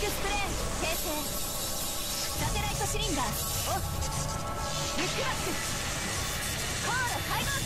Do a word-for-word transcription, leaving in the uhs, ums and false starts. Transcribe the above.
クスプレーン形成。サテライトシリンダーオフ。ルックバックコーラ開放。